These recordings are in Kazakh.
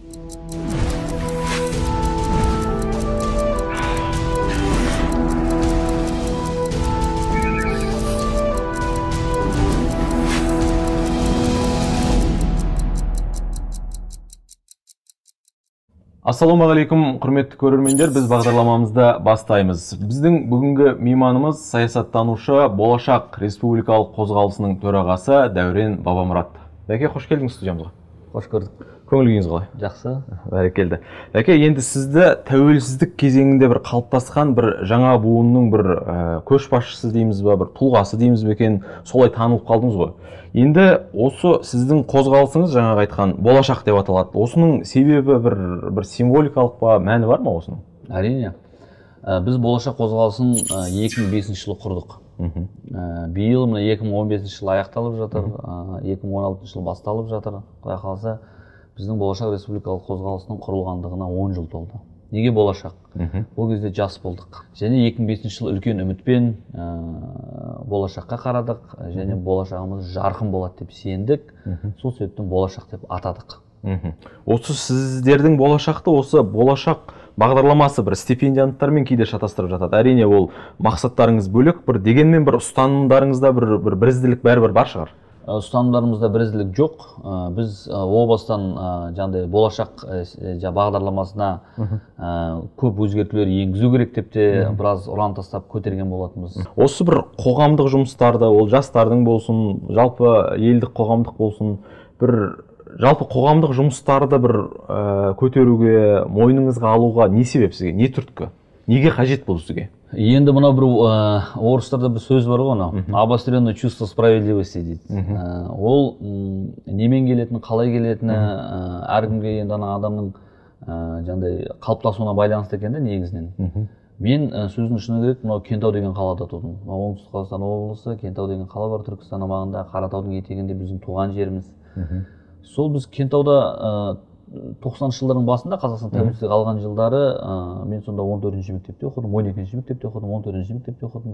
Ассалаумағалейкум, құрметті көрермендер, біз бағдарламамызды бастаймыз. Біздің бүгінгі мейманымыз саясаттанушы Болашақ Республикалық қозғалысының төрағасы Дәурен Бабамұрат. Дәке, қош келдіңіз студиямызға. Қош көрдік. Көңіл-күйіңіз қалай? Жақсы. Бәрекелді. Дәке, енді сізді тәуелсіздік кезеңінде бір қалыптасқан бір жаңа буынның бір көшбасшысы дейміз бе, бір тұлғасы дейміз бе екен, солай танылып қалдыңыз ғой. Енді осы сіздің қозғалысыңыз жаңағы айтқан болашақ деп аталады. Осының себебі бір символикалық па, мәні бар ма осының? Әрине. Біз болашақ қозғалысын 2005 жылы құрдық. Биыл мына 2015 жылы аяқталып жатыр, 2016 жылы басталып жатыр. Құдай қаласа, біздің болашақ республикалық қозғалысының құрылғандығына 10 жыл толды. Неге болашақ? Ол кезде жас болдық. Және 2005 жылы үлкен үмітпен болашаққа қарадық, және болашағымыз жарқын болады деп сендік. Сол себептен болашақ деп атадық. Осы сіздердің болашақты, осы болашақ бағдарламасы бір стипендианттармен кейде шатастырып жатады. Әрине ол мақсаттарыңыз бөлек, бір дегенмен бір ұстанымдарыңызда бір бірізділік бәрібір бар шығар. Ұстанымдарымызда бірізділік жоқ. Біз о бастан жаңағыдай болашақ бағдарламасына көп өзгертулер енгізу керек деп те біраз ұран тастап көтерген болатынбыз. Осы бір қоғамдық жұмыстарды, ол жастардың болсын, жалпы елдік қоғамдық болсын, бір жалпы қоғамдық жұмыстарды бір көтеруге, мойныңызға алуға не себеп сізге, не түрткі? Неге қажет бұл сізге? Енді мына бір орыстарда бір сөз бар ғой, обостренное чувство справедливости дейді. Ол немен келетіні, қалай келетіні, әркімге енді адамның жаңағыдай қалыптасуына байланысты екен де негізінен. Мен сөздің шыны керек, мынау Кентау деген қалада тудым. Оңтүстік Қазақстан облысы, Кентау деген қала бар Түркістан аумағында, Қаратаудың етегінде біздің туған жеріміз. Сол біз Кентауда 90 жылдардың басында, Қазақстан тәуелсіздік алған жылдары, мен сонда 14-ші мектепте оқыдым, 12-ші мектепте оқыдым, 14-ші мектепте оқыдым.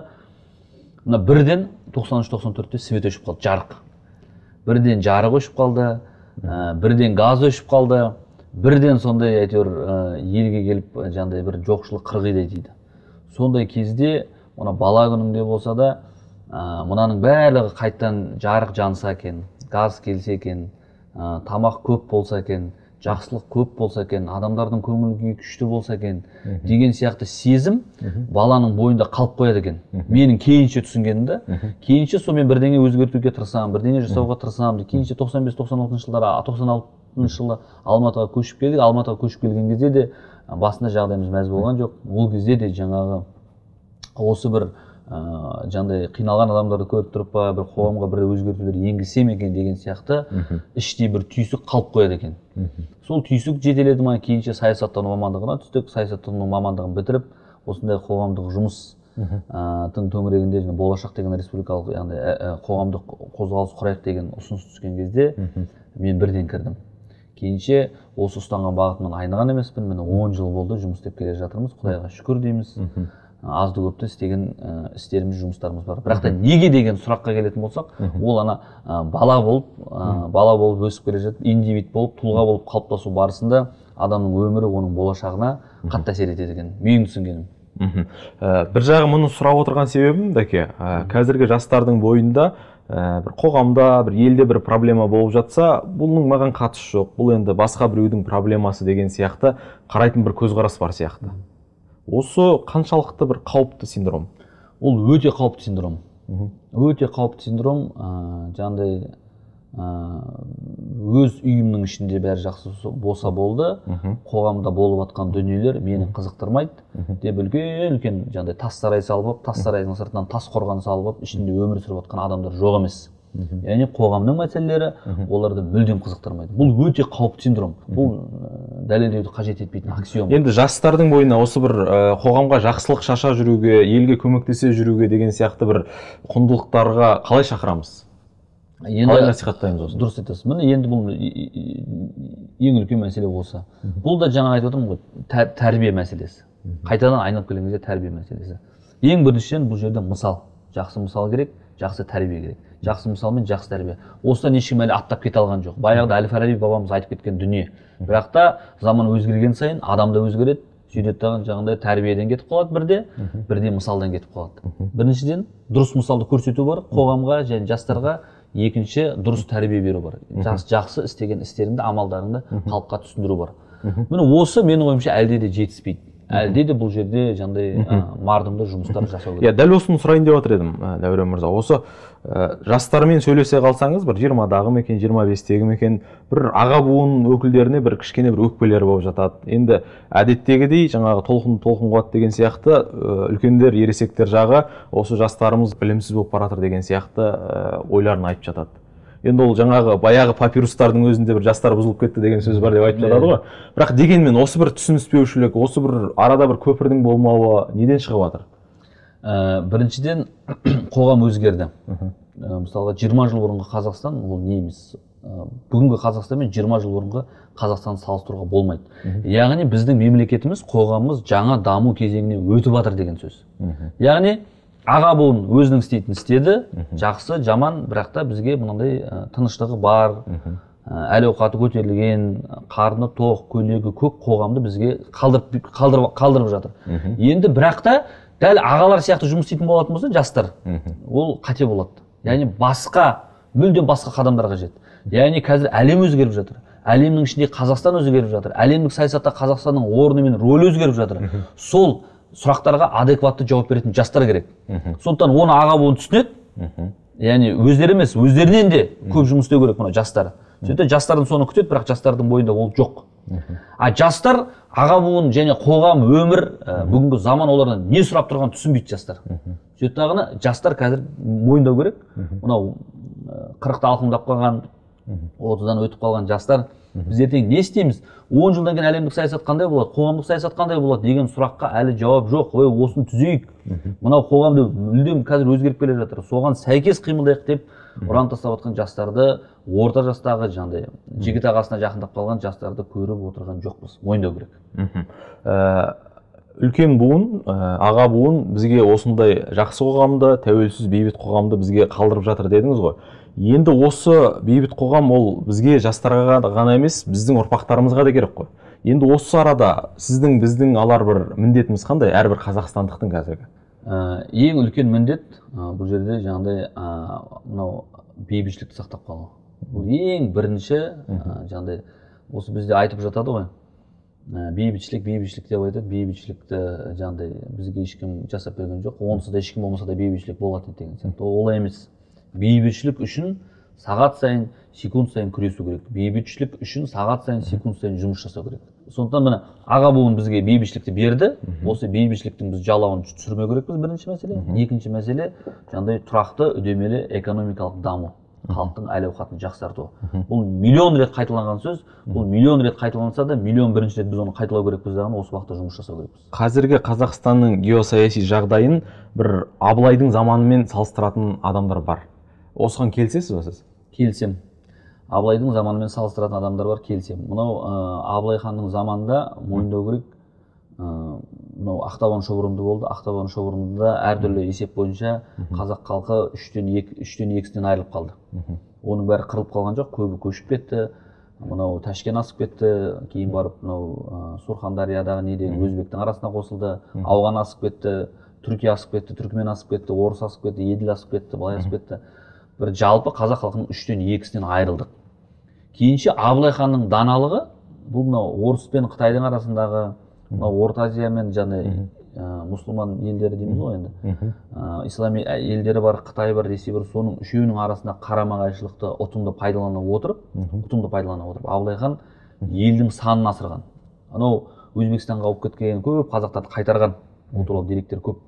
Сонда бірден 93-94-те свет өшіп қалды, жарық. Бірден жарық өшіп қалды, бірден газ өшіп қалды, бірден сондай әйтеуір елге келіп жаңағыдай бір жоқшылық қырғидай дейді. Сондай кезде, мына бала күнімде болса да, мынаның барлығы қайттан жарық жанса екен, газ келсе екен, тамақ көп болса екен, жақсылық көп болса екен, адамдардың көңіл-күйі күшті болса екен деген сияқты сезім баланың бойында қалып қояды екен. Менің кейінше түсінгенімді, кейінше сонымен бірдеңе өзгертуге тырысамын, бірдеңе жасауға тырысамын. Кейінше 95-96 жылдары, 96 жылы Алматыға көшіп келдік. Алматыға көшіп келген кезде де басында жағдайымыз мәз болған жоқ. Ол кезде де жаңағы осы бір жаңағыдай қиналған адамдарды көріп тұрып па, бір қоғамға бір өзгертулер енгізсем екен деген сияқты іштей бір түйсік қалып қояды екен. Сол түйсік жетеледі ма, кейінше саясаттану мамандығына түстік. Саясаттану мамандығын бітіріп, осындай қоғамдық жұмыстың төңірегінде болашақ деген республикалық қоғамдық қозғалыс құрайық деген ұсыныс түскен кезде мен бірден кірдім. Кейінше осы ұстанған бағытымнан айныған емеспін. Міне 10 жыл болды жұмыс істеп келе жатырмыз. Құдайға шүкір дейміз. Азды көпті істеген істеріміз, жұмыстарымыз бар. Бірақ та неге деген сұраққа келетін болсақ, ол бала болып өсіп келе жатып, индивид болып, тұлға болып қалыптасу барысында адамның өмірі, оның болашағына қатты әсер етеді екен. Менің түсінгенім. Бір жағы мұны сұрап отырған себебім, Дәке, қазіргі жастардың бойында бір қоғамда, бір елде бір проблема болып жатса, бұның маған қатысы жоқ, бұл енді басқа біреудің проблемасы деген сияқты қарайтын бір көзқарас бар сияқты. Осы қаншалықты бір қауіпті синдром? Ол өте қауіпті синдром. Өте қауіпті синдром, жаңағыдай өз үйімнің ішінде бәрі жақсы болса болды, қоғамда болып жатқан дүниелер мені қызықтырмайды деп үлкен жаңағыдай тас сарай салып, тас сарайдың сыртынан тас қорған салып, ішінде өмір сүріп жатқан адамдар жоқ емес. Яғни қоғамның мәселелері оларды мүлдем қызықтырмайды. Бұл өте қауіпті синдром. Бұл дәлелдеуді қажет етпейтін аксиом. Енді жастардың бойына осы бір қоғамға жақсылық шаша жүруге, елге көмектесе жүруге деген сияқты бір құндылықтарға қалай шақырамыз? Қалай насихаттаймыз осы? Дұрыс айтасыз. Міне енді бұл ең үлкен мәселе осы. Бұл да жаңа айтып отырмын ғой, тәрбие мәселесі. Қайтадан айналып келген кезде тәрбие мәселесі. Ең біріншіден бұл жерде мысал, жақсы мысал керек. жақсы тәрбие керек. Жақсы мысалмен жақсы тәрбие. Осыдан ешкім әлі аттап кете алған жоқ. Баяғыда Әл-Фараби бабамыз айтып кеткен дүние. Бірақ та заман өзгерген сайын адам да өзгереді. Сөйтеді жаңағыдай тәрбиеден кетіп қалады бірде мысалдан кетіп қалады. Біріншіден дұрыс мысалды көрсету бар қоғамға және жастарға, екінші дұрыс тәрбие беру бар. Жақсы істеген істеріңді, амалдарыңды халыққа түсіндіру бар. Міне осы менің ойымша әлде де жетіспейді. Әлде де бұл жерде жаңағыдай мардымды жұмыстар жасау керек. Дәл осыны сұрайын деп отыр едім, Дәурен мырза. Осы жастармен сөйлесе қалсаңыз, бір 20-дағы ма екен, 25-тегі ме екен, бір аға буын өкілдеріне бір кішкене бір өкпелері болып жатады. Енді әдеттегідей жаңағы толқын қуат деген сияқты үлкендер, ересектер жағы осы жастарымыз білімсіз болып баратыр деген сияқты ойларын айтып жатады. Енді ол жаңағы баяғы папирустардың өзінде бір жастар бұзылып кетті деген сөз бар деп айтып жатады ғой. Бірақ дегенмен осы бір түсініспеушілік, осы бір арада бір көпірдің болмауы неден шығып жатыр? Біріншіден қоғам өзгерді. Мысалға 20 жыл бұрынғы Қазақстан ол не емес. Бүгінгі Қазақстан мен 20 жыл бұрынғы Қазақстанды салыстыруға болмайды. Яғни біздің мемлекетіміз, қоғамымыз жаңа даму кезеңіне өтіп жатыр деген сөз. Яғни аға буын өзінің істейтін істеді, жақсы, жаман, бірақ та бізге мынандай тыныштығы бар, әл ауқаты көтерілген, қарны тоқ, көйлегі көк қоғамды бізге қалдырып жатыр. Енді бірақ та дәл ағалар сияқты жұмыс істейтін болатын болса, жастар, ол қате болады. Яғни мүлдем басқа қадамдар қажет. Яғни қазір әлем өзгеріп жатыр. Әлемнің ішінде Қазақстан өзгеріп жатыр. Әлемдік саясатта Қазақстанның орны мен рөлі өзгеріп жатыр. Сол сұрақтарға адекватты жауап беретін жастар керек. Сондықтан оны аға буын түсінеді. Яғни өздері емес, өздерінен де көп жұмыс істеу керек мына жастар. Сөйтіп жастардың соны күтеді, бірақ жастардың бойында ол жоқ. Жастар аға буын және қоғам, өмір, бүгінгі заман олардан не сұрап тұрғанын түсінбейді жастар. Сөйтіп жастар қазір мойындау керек. Мынау 40-та алқымдап қалған, 30-дан өтіп қалған жастар біз ертең не істейміз? 10 жылдан кейін әлемдік саясат қандай болады? Қоғамдық саясат қандай болады деген сұраққа әлі жауап жоқ. Осыны түзейік. Мынау қоғамды мүлдем қазір өзгеріп келе жатыр. Соған сәйкес қимылдайық деп ұран тастап жатқан жастарды, орта жастағы жаңағыдай жігіт ағасына жақындап қалған жастарды көріп отырған жоқпыз. Мойындау керек. Үлкен буын, аға буын бізге осындай жақсы қоғамды, тәуелсіз бейбіт қоғамды бізге қалдырып жатыр дедіңіз ғой. Енді осы бейбіт қоғам ол бізге жастарға ғана емес, біздің ұрпақтарымызға да керек қой. Енді осы арада біздің алар бір міндетіміз қандай, әрбір қазақстандықтың қазіргі? Ең үлкен міндет бұл жерде жаңағыдай мынау бейбітшілікті сақтап қалу. Бұл ең бірінші жаңағыдай осы бізде айтып жатады ғой. Бейбітшілік деп айтады. Бейбітшілікті жаңағыдай бізге ешкім жасап берген жоқ. Онсыз да ешкім болмаса да бейбітшілік болады деген сияқты. Олай емес. Бейбітшілік үшін сағат сайын, секунд сайын күресу керек. Бейбітшілік үшін сағат сайын, секунд сайын жұмыс жасау керек. Сондықтан міне аға буын бізге бейбітшілікті берді. Осы бейбітшіліктің біз жалауын түсірмеу керекпіз, бірінші мәселе. Екінші мәселе жаңағыдай тұрақты, үдемелі экономикалық даму. Халықтың әл ауқатын жақсарту. Бұл миллион рет қайталанған сөз. Бұл миллион рет қайталанса да, миллион бірінші рет біз оны қайталау керекпіз деген осы уақытта жұмыс жасау керекпіз. Қазіргі Қазақстанның геосаяси жағдайын бір Абылайдың заманымен салыстыратын адамдар бар. Осыған келісесіз бе сіз? Келісем. Абылайдың заманымен салыстыратын адамдар бар, келісем. Мынау Абылай ханның заманында мойындау керек. Мынау Ақтабан шоғырымды болды. Ақтабан шоғырымында әртүрлі есеп бойынша қазақ халқы 3-тен 2-сінен айырылып қалды. Оның бәрі қырылып қалған жоқ, көбі көшіп кетті. Мынау Ташкен асып кетті, кейін барып мынау Сурхандариядағы недегі өзбектің арасына қосылды. Ауған асып кетті, Түркия асып кетті, түркмен асып кетті, орыс асып кетті, еділ асып кетті, былай асып кетті. Бір жалпы қазақ халқының 3-тен 2-сінен айырылдық. Кейінше Абылай ханның даналығы бұл мынау орыс пен Қытайдың арасындағы, мынау Орта Азия мен және мұсылман елдері дейміз ғой енді. Ислами елдері бар, Қытай бар, Ресей бар, соның үшеуінің арасында қарама-қайшылықты ұтымды пайдалана отырып, Абылай хан елдің санын асырған. Анау Өзбекстанға ауып кеткен көп қазақтарды қайтарған. Ол туралы деректер көп.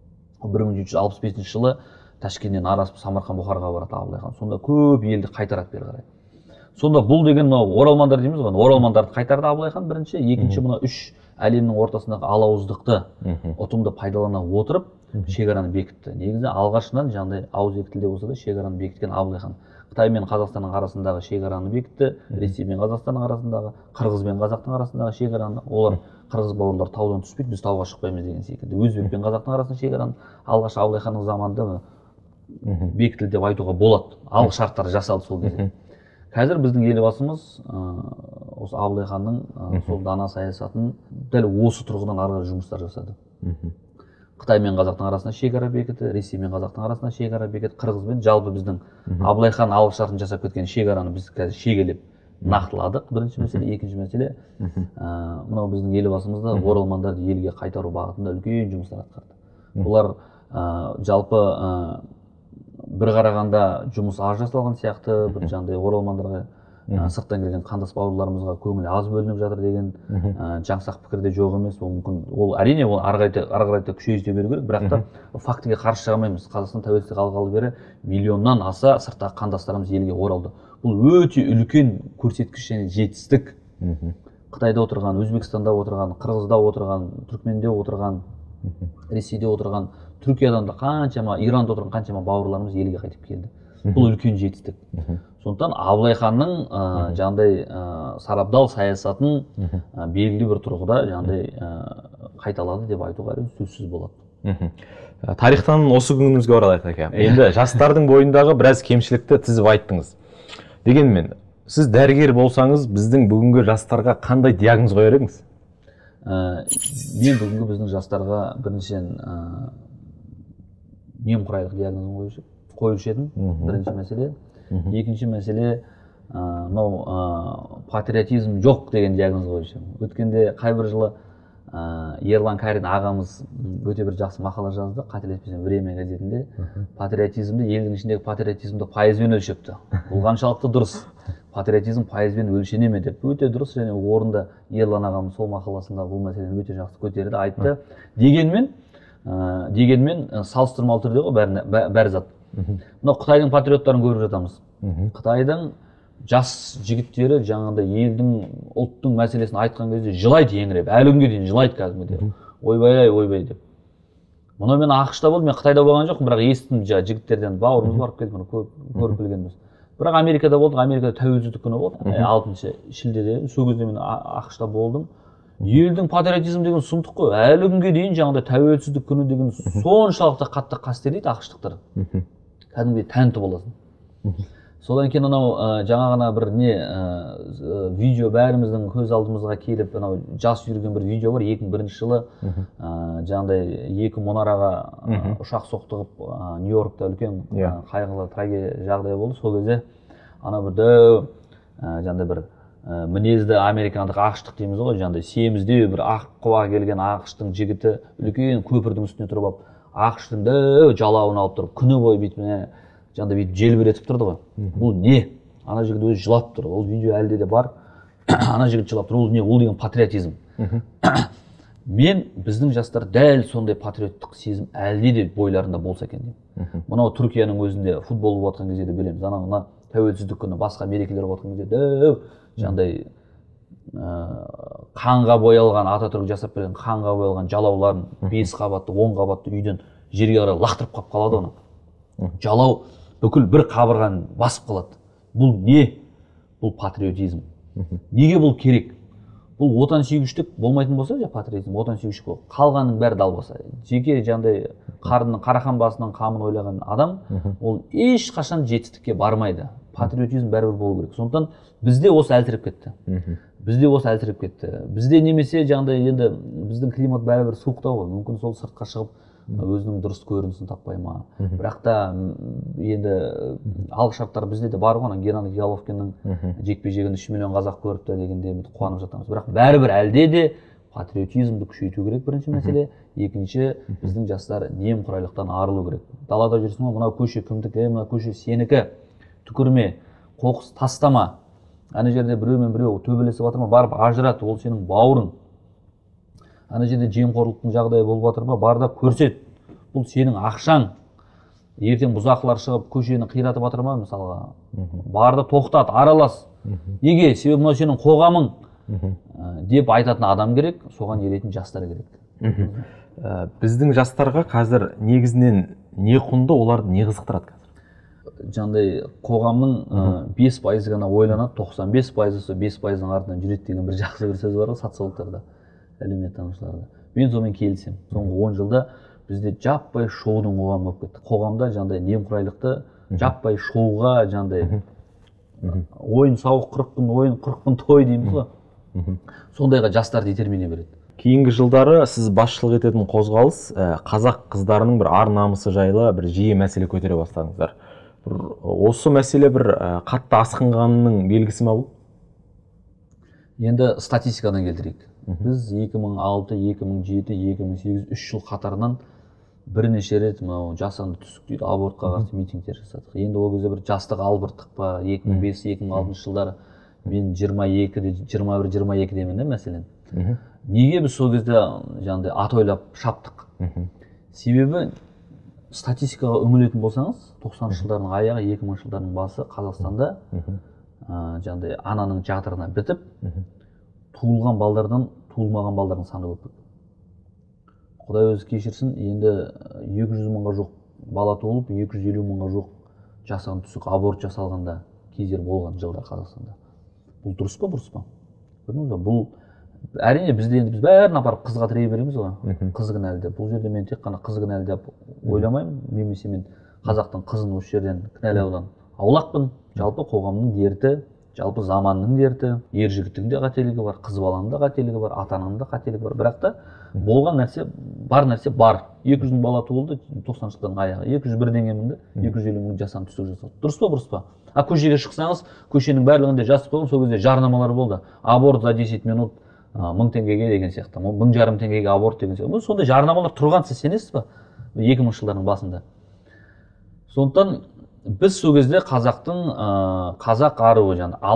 1765 жылы Ташкеннен арасып Самарқан Бұхарға барады Абылай хан. Сонда көп елді қайтарады бері қарай. Сонда бұл деген мынау оралмандар дейміз ғой. Оралмандарды қайтарды Абылай хан бірінші, екінші мына үш әлемнің ортасындағы алауыздықты ұтымды пайдалана отырып шекараны бекітті. Негізі алғашынан жаңағыдай ауызекі тілде болса да шекараны бекіткен Абылай хан. Қытай мен Қазақстанның арасындағы шекараны бекітті, Ресей мен Қазақстанның арасындағы, Қырғыз бен Қазақтың арасындағы шекараны, олар қырғыз бауырлар таудан түспейді, біз тауға шықпаймыз деген секілді. Өзбек пен Қазақтың арасындағы шекараны алғаш Абылай ханның заманында бекітілді деп айтуға болады. Алғы шарттар жасалды сол кезде. Қазір біздің елбасымыз осы Абылай ханның сол дана саясатын дәл осы тұрғыдан ары жұмыстар жасады. Қытай мен Қазақтың арасында шекара бекітті, Ресей мен Қазақтың арасында шекара бекітті, Қырғызбен жалпы біздің Абылай хан алғы шартын жасап кеткен шекараны біз қазір шегелеп нақтыладық. Бірінші мәселе, екінші мәселе, мынау біздің елбасымыз да оралмандарды елге қайтару бағытында үлкен жұмыстар атқарды. Бұлар жалпы бір қарағанда жұмыс аз жасалған сияқты, бір жаңағыдай оралмандарға сырттан келген қандас бауырларымызға көңіл аз бөлініп жатыр деген жаңсақ пікір де жоқ емес. Ол мүмкін, ол әрине ол ары қарай күшейте беру керек, бірақ та фактіге қарсы шыға алмаймыз. Қазақстан тәуелсіздік алғалы бері миллионнан аса сырттағы қандастарымыз елге оралды. Бұл өте үлкен көрсеткіш және жетістік. Қытайда отырған, Өзбекстанда отырған, Қырғызда отырған, Түркменде отырған, Ресейде отырған, Түркиядан да қаншама, Иранда отырған қаншама бауырларымыз елге қайтып келді. Бұл үлкен жетістік. Сондықтан Абылай ханның жаңағыдай сарабдал саясатын белгілі бір тұрғыда жаңағыдай қайталады деп айтуға сөзсіз болады. Тарихтан осы күнімізге оралайық әке. Енді жастардың бойындағы біраз кемшілікті тізіп айттыңыз. Дегенмен, сіз дәрігер болсаңыз, біздің бүгінгі жастарға қандай диагноз қояр едіңіз? Мен бүгінгі біздің жастарға біріншіден немқұрайлық диагнозын қоюшы едім, бірінші мәселе. Екінші мәселе, патриотизм жоқ деген диагноз қоюшы едім. Өткенде қай бір жылы Ерлан Карин ағамыз өте бір жақсы мақала жазды, қателеспесем Время газетінде. Патриотизмді, елдің ішіндегі патриотизмді пайызбен өлшепті. Бұл қаншалықты дұрыс? Патриотизм пайызбен өлшене ме деп. Өте дұрыс және орында Ерлан ағамыз сол мақаласында бұл мәселені өте жақсы көтерді, айтты. Дегенмен салыстырмалы түрде ғой бәрі зат. Мына Қытайдың патриоттарын көріп жатамыз. Қытайдың жас жігіттері жаңағыдай елдің, ұлттың мәселесін айтқан кезде жылайды еңіреп, әлі күнге дейін жылайды кәдімгідей. Ойбай деп. Мұны мен ақш-та болдым, мен Қытайда болған жоқпын, бірақ естідім жігіттерден, бауырымыз барып келді, көріп білгенбіз. Бірақ Америкада болдық, Америкада тәуелсіздік күні болды, 6 шілдеде, сол кезде мен ақш-та болдым. Елдің патриотизм деген сұмдық қой, әлі күнге дейін жаңағыдай тәуелсіздік күні деген соншалықты қатты қастерлейді ақш-тықтар. Кәдімгідей тәнті боласың. Содан кейін анау жаңа ғана бір видео бәріміздің көз алдымызға келіп, анау жас жүрген бір видео бар. 2001 жылы жаңағыдай екі мұнараға ұшақ соқтығып Нью-Йоркта үлкен қайғылы трагедия жағдай болды. Сол кезде ана бір жаңағыдай бір мінезді американдық ақштық дейміз ғой, жаңағыдай семізде бір ақ құба келген ақштың жігіті үлкен көпірдің үстіне тұрып алып, ақштың жалауын алып тұрып, күні бойы бүйтіп жаңағыдай бүйтіп желбіретіп тұрды ғой. Бұл не? Ана жігіт өзі жылап тұр. Ол видео әлде де бар. Ана жігіт жылап тұр. Ол не? Ол деген патриотизм. Мен біздің жастар дәл сондай патриоттық сезім әлде де бойларында болса екен деймін. Мынау Түркияның өзінде футбол болып жатқан кезде де білеміз. Ана тәуелсіздік күні басқа мерекелер болып жатқан кезде жаңағыдай қанға боялған, Ататүрік жасап берген қанға боялған жалауларын 5 қабатты, 10 қабатты үйден жерге қарай лақтырып қалып қалады оны. Жалау бүкіл бір қабырғаны басып қалады. Бұл не? Бұл патриотизм. Неге бұл керек? Бұл отансүйгіштік болмайтын болса, патриотизм отансүйгіштік болып, қалғанның бәрі далбаса. Жеке жаңағыдай қарақан басынан қамын ойлаған адам, ол ешқашан жетістікке бармайды. Патриотизм бәрібір болу керек. Сондықтан бізде осы әлсіреп кетті. Бізде немесе жаңағыдай енді біздің климат бәрібір суықтау ғой. Мүмкін сол сыртқа шығып өзінің дұрыс көрінісін таппай ма. Бірақ та енді алғы шарттар бізде де бар ғой. Геннадий Головкиннің жекпе-жегін 3 миллион қазақ көріпті дегенде қуанып жатамыз. Бірақ бәрібір әлде де патриотизмді күшейту керек, бірінші мәселе. Екінші, біздің жастар немқұрайлықтан арылу керек. Далада жүрсің ғой, мынау көше кімдікі, мынау көше сенікі, түкірме, қоқыс тастама. Ана жерде біреумен біреу төбелесіп жатыр ма, барып ажырат, ол сенің бауырың. Ана жерде жемқорлықтың жағдайы болып жатыр ма, бар да көрсет. Бұл сенің ақшаң. Ертең бұзақылар шығып көшені қиратып жатыр ма, мысалға. Бар да тоқтат, аралас. Неге? Себебі мынау сенің қоғамың деп айтатын адам керек, соған еретін жастар керек. Біздің жастарға қазір негізінен не құнды, оларды не қызықтырады қазір? Жаңағыдай қоғамның 5% ғана ойланады, 95% 5%-ның артынан жүреді деген бір жақсы бір сөз бар ғой социологтарда, әлеуметтанушыларда. Мен сонымен келісемін. Соңғы 10 жылда бізде жаппай шоудың қоғамы болып кетті. Қоғамда жаңағыдай немқұрайлықты жаппай шоуға жаңағыдай ойын сауық 40 күн ойын 40 күн той дейміз ғой. Сондайға жастарды итермелей береді. Кейінгі жылдары сіз басшылық ететін қозғалыс қазақ қыздарының бір ар намысы жайлы бір жиі мәселе көтере бастадыңыздар. Осы мәселе бір қатты асқынғанның белгісі ме бұл? Енді статистикадан келтірейік. Біз 2006, 2007, 2008, 3 жыл қатарынан бірнеше рет мынау жасанды түсік дейді абортқа қарсы митингтер жасадық. Енді ол кезде бір жастық албырттық па 2005-2006 жылдары мен 21-22 демін мәселен. Неге біз сол кезде жаңағыдай ат ойлап шаптық? Себебі статистикаға үңілетін болсаңыз, 90 жылдардың аяғы, 2000 жылдардың басы Қазақстанда жаңағыдай ананың жатырына бітіп, туылған балдардан туылмаған балдардың саны көп. Құдай өзі кешірсін, енді 200 мыңға жоқ бала туылып, 250 мыңға жоқ жасанды түсік аборт жасалғанда кездер болған жылда Қазақстанда. Бұл дұрыс па, бұрыс па? Көрдіңіз бе? Бұл әрине бізде енді біз бәрін апарып қызға тірей береміз ғой. Қыз кінәлі деп. Бұл жерде мен тек қана қыз кінәлі деп ойламаймын. Немесе мен қазақтың қызын осы жерден кінәлаудан аулақпын. Жалпы қоғамның дерті, жалпы заманның дерті, ер жігіттің де қателігі бар, қыз баланың да қателігі бар, ата-ананың да қателігі бар. Бірақ та болған нәрсе бар. 200 мың бала туылды 90 жылдардың аяғы. 201-ден кемінде 250 мың жасанды түсік жасалды. Дұрыс па, бұрыс па? Көшеге шықсаңыз, көшенің барлығында жазып қойған, сол кезде жарнамалар болды. Аборт за 10 минут 1000 теңгеге деген сияқты, 1500 теңгеге аборт деген сияқты. Сондай жарнамалар тұрған, сіз сенесіз ба? 2000 жылдардың басында. Сондықтан біз сол кезде қазақ аруы,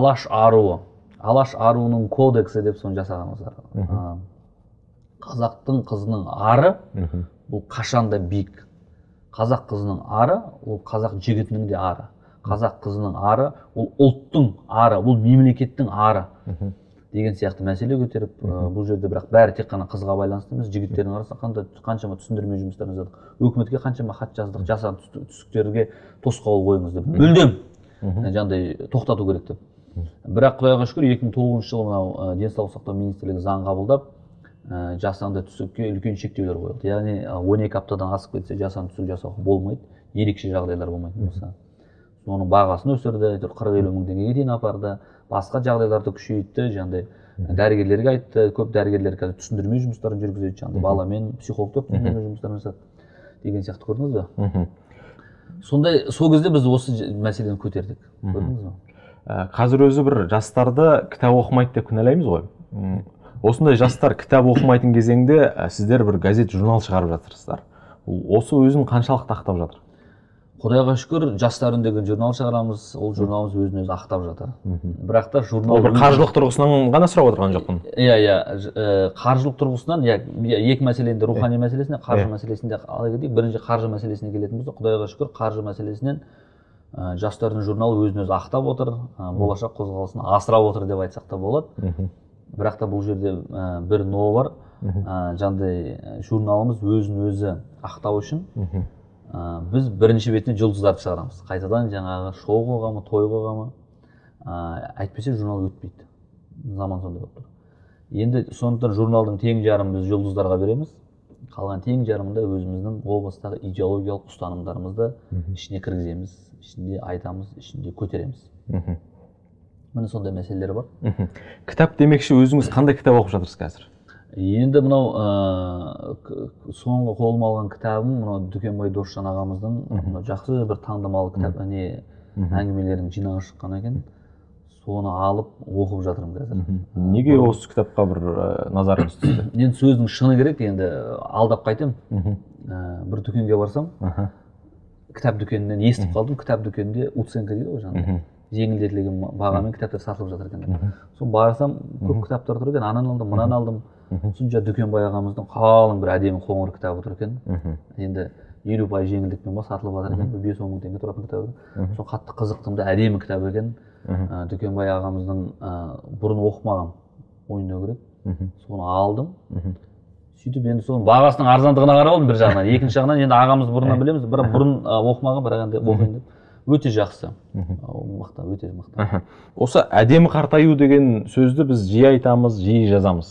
Алаш аруының кодексі деп соны жасағанымыз бар. Қазақтың қызының ары бұл қашанда биік. Қазақ қызының ары ол қазақ жігітінің де ары. Қазақ қызының ары ол ұлттың ары, ол мемлекеттің ары деген сияқты мәселе көтеріп, бұл жерде бірақ бәрі тек қана қызға байланысты емес, жігіттердің арасында қаншама түсіндірме жұмыстарын жасадық. Өкіметке қаншама хат жаздық, жасанды түсіктерге тосқауыл қойыңыз деп. Мүлдем жаңағыдай тоқтату керек деп. Бірақ құдайға шүкір 2009 жылы мынау денсаулық сақтау министрлігі заң қабылдап, жасанды түсікке үлкен шектеулер қойылды. Яғни 12 аптадан асып кетсе жасанды түсік жасауға болмайды, ерекше жағдайлар болмайтын болса. Оның бағасын өсірді, 40-50 мың теңгеге дейін апарды. Басқа жағдайларды күшейтті, жаңағыдай дәрігерлерге айтты, көп дәрігерлер қазір түсіндірме жұмыстарын жүргізеді, жаңағыдай баламен психологтар түсіндірме жұмыстарын жасады деген сияқты. Көрдіңіз бе? Сондай сол кезде біз осы мәселені көтердік. Көрдіңіз бе? Қазір өзі бір жастарды кітап оқымайды деп кінәлаймыз ғой. Осындай жастар кітап оқымайтын кезеңде сіздер бір газет, журнал шығарып жатырсыздар. Осы өзін қаншалықты ақтап жатыр? Құдайға шүкір, жастар үндеген журнал шығарамыз, ол журналымыз өзін өзі ақтап жатыр. Бірақ та журнал бір қаржылық тұрғысынан ғана сұрап отырған жоқпын. Қаржылық тұрғысынан, екі мәселенде рухани мәселесіне, қаржы мәселесінде ала кетейік. Бірінші қаржы мәселесіне келетін болса, Құдайға шүкір, қаржы мәселесінен жастардың журналы өзін өзі ақтап отыр, болашақ қозғалысын асырап отыр деп айтсақ та болады. Бірақ та бұл жерде бір но бар. Жаңағыдай журналымыз өзін өзі ақтау үшін біз бірінші бетіне жұлдыздарды шығарамыз. Қайтадан жаңағы шоу қоғамы, той қоғамы, әйтпесе журнал өтпейді. Заман сондай болып тұр. Енді сондықтан журналдың тең жарымын біз жұлдыздарға береміз. Қалған тең жарымында өзіміздің о бастағы идеологиялық ұстанымдарымызды ішіне кіргіземіз, ішінде айтамыз, ішінде көтереміз. Міне сондай мәселелер бар. Кітап демекші өзіңіз қандай кітап оқып жатырсыз қазір? Енді мынау соңғы қолыма алған кітабым мынау Дүкенбай Досжан ағамыздың жақсы бір таңдамалы кітап, әңгімелердің жинағы шыққан екен. Соны алып оқып жатырмын қазір. Неге осы кітапқа бір назарыңыз түсті? Енді сөздің шыны керек, енді алдап қайтем. Бір дүкенге барсам, кітап дүкенінен естіп қалдым, кітап дүкенінде уценка дейді ғой жаңағы. Жеңілдетілген бағамен кітаптар сатылып жатыр екен. Соны барсам, көп кітаптар тұр екен, анан алдым, мынаны алдым. Сонша Дүкенбай ағамыздың қалың бір әдемі қоңыр кітабы тұр екен. Енді 50% жеңілдікпен сатылып жатыр екен, 5-10 мың теңге тұратын кітабы. Сол қатты қызықтым да, әдемі кітап екен. Дүкенбай ағамыздың бұрын оқымаған ойындау керек. Соны алдым. Сөйтіп енді соның бағасының арзандығына қарап алдым бір жағынан. Екінші жағынан енді ағамыз бұрыннан білеміз, бірақ бұрын оқымаған, бірақ енді оқайын деп. Өте жақсы. Мақта, өте мақта. Осы әдемі қартаю деген сөзді біз жиі айтамыз, жиі жазамыз.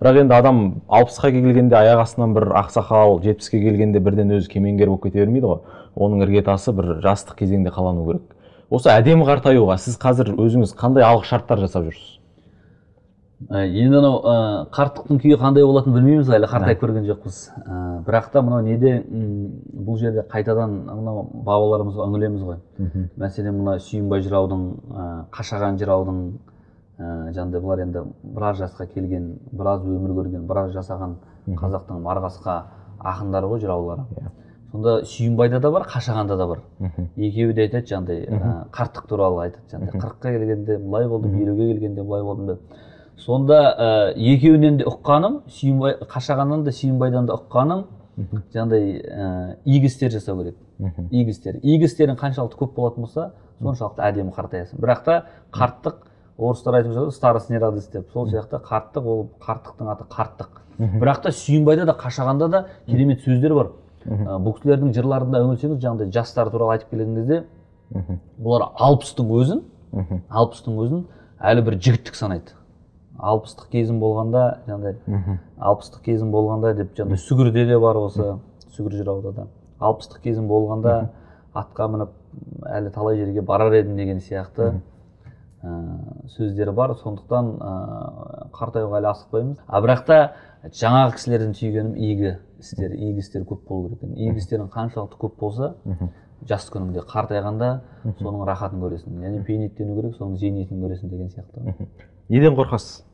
бірақ енді адам 60-қа келгенде аяқ астынан бір ақсақал, 70-ке келгенде бірден өзі кемеңгер болып кете бермейді ғой. Оның іргетасы бір жастық кезеңде қалану керек. Осы әдемі қартаюға сіз қазір өзіңіз қандай алғы шарттар жасап жүрсіз? Енді анау қарттықтың күйі қандай болатынын білмейміз, әлі қартайып көрген жоқпыз. Бірақ та мынау неде бұл жерде қайтадан мынау бабаларымызға үңілеміз ғой. Мәселен мына Сүйінбай жыраудың, Қашаған жыраудың жаңағыдай бұлар енді біраз жасқа келген, біраз өмір көрген, біраз жасаған қазақтың марғасқа ақындары ғой жыраулары. Сонда Сүйінбайда да бар, Қашағанда да бар. Екеуі де айтады жаңағыдай қарттық туралы айтады. Жаңағыдай 40-қа келгенде былай болдым, 50-ге келгенде былай болдым деп. Сонда екеуінен де ұққаным, Қашағаннан да Сүйінбайдан да ұққаным, жаңағыдай игі істер жасау керек. Игі істер. Игі істерің қаншалықты көп болатын болса, соншалықты әдемі қартаясың. Бірақ та қарттық, орыстар айтып жатады, старость не радость деп. Сол сияқты қарттық, ол қарттықтың аты қарттық. Бірақ та Сүйінбайда да Қашағанда да керемет сөздер бар. Бұл кісілердің жырларында үңілсеңіз, жаңағыдай жастар туралы айтып келген кезде, бұлар 60-тың өзін әлі бір жігіттік санайды. 60-тық кезім болғанда, жаңағыдай 60-тық кезім болғанда деп, жаңағыдай Сүгірде де бар осы, Сүгір жырауда да. 60-тық кезім болғанда атқа мініп әлі талай жерге барар едім деген сияқты сөздері бар. Сондықтан қартаюға әлі асықпаймыз. Бірақ та жаңағы кісілерден түйгенім игі істер көп болу керек. Игі істерің қаншалықты көп болса, жас күніңде қартайғанда соның рахатын көресің. Яғни бейнеттену керек, соның зейнетін көресің деген сияқты. Неден қорқасыз?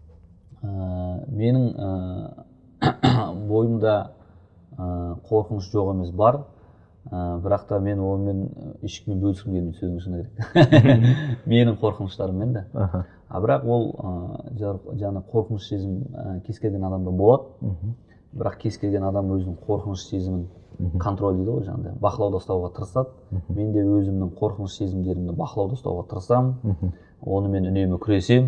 Менің бойымда қорқыныш жоқ емес бар. Бірақ та мен онымен ешкіммен бөліскім келмейді, сөздің шыны керек. Менің қорқыныштарыммен де. Бірақ ол жаңа қорқыныш сезім кез келген адамда болады. Бірақ кез келген адам өзінің қорқыныш сезімін контроль дейді ғой, жаңағыдай бақылауда ұстауға тырысады. Мен де өзімнің қорқыныш сезімдерімді бақылауда ұстауға тырысамын. Онымен үнемі күресем.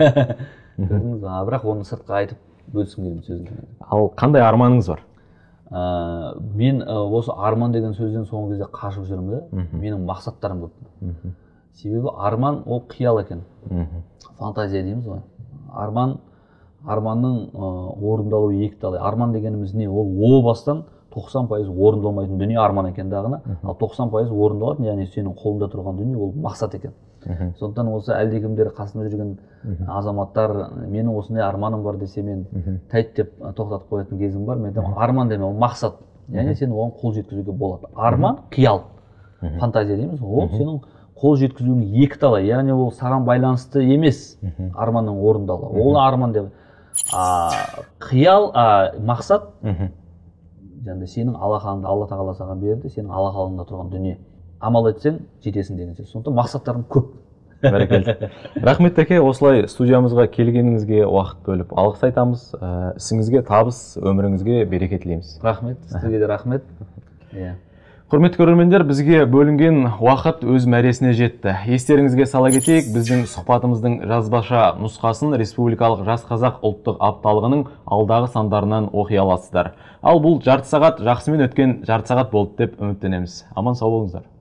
Бірақ оны сыртқа айтып бөліскім келмейді, сөздің шыны керек. Ал қандай арманыңыз бар? Мен осы арман деген сөзден соңғы кезде қашып жүрмін да. Менің мақсаттарым көп. Себебі арман ол қиял екен. Фантазия дейміз ғой. Арманның орындалуы екі талай. Арман дегеніміз не? Ол о бастан 90% орындалмайтын дүние арман екен дағына. Ал 90% орындалатын, яғни сенің қолында тұрған дүние ол мақсат екен. Сондықтан осы әлдекімдер қасымда жүрген азаматтар менің осындай арманым бар десе, мен тәйт деп тоқтатып қоятын кезім бар. Мен айтамын, арман деме, ол мақсат. Яғни сен оған қол жеткізуге болады. Арман қиял, фантазия дейміз. Ол сенің қол жеткізуің екі талай. Яғни ол саған байланысты емес арманның орындалуы. Ол арман деп. Қиял, мақсат, жаңағыдай сенің алақаныңда, Алла тағала саған берді, сенің алақаныңда тұрған дүние. Амал етсең жетесің деген сөз. Сондықтан мақсаттарым көп. Бәрекелді. Рахмет әке, осылай студиямызға келгеніңізге уақыт бөліп алғыс айтамыз. Ісіңізге табыс, өміріңізге береке тілейміз. Рахмет, сізге де рахмет. Құрметті көрермендер, бізге бөлінген уақыт өз мәресіне жетті. Естеріңізге сала кетейік, біздің сұхбатымыздың жазбаша нұсқасын Республикалық Жас Қазақ ұлттық апталығының алдағы сандарынан оқи аласыздар. Ал бұл жарты сағат жақсымен өткен жарты сағат болды деп үміттенеміз. Аман сау болыңыздар.